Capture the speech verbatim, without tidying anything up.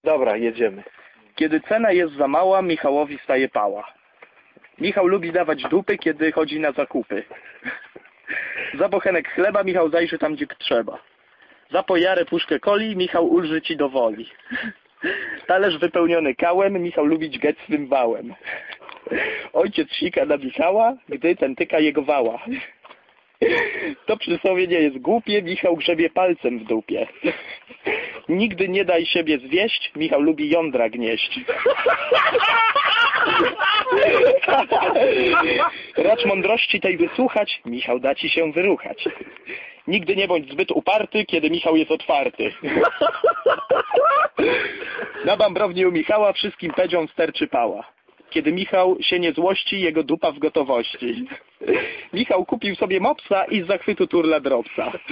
Dobra, jedziemy. Kiedy cena jest za mała, Michałowi staje pała. Michał lubi dawać dupy, kiedy chodzi na zakupy. Za bochenek chleba Michał zajrzy tam, gdzie trzeba. Za pojarę puszkę coli Michał ulży ci do woli. Talerz wypełniony kałem Michał lubi dźgać swym wałem. Ojciec sika na Michała, gdy ten tyka jego wała. To przysłowie nie jest głupie, Michał grzebie palcem w dupie. Nigdy nie daj siebie zwieść, Michał lubi jądra gnieść. Racz mądrości tej wysłuchać, Michał da ci się wyruchać. Nigdy nie bądź zbyt uparty, kiedy Michał jest otwarty. Na bambrowni u Michała wszystkim pedziom sterczy pała. Kiedy Michał się nie złości, jego dupa w gotowości. Michał kupił sobie mopsa i z zachwytu turla dropsa.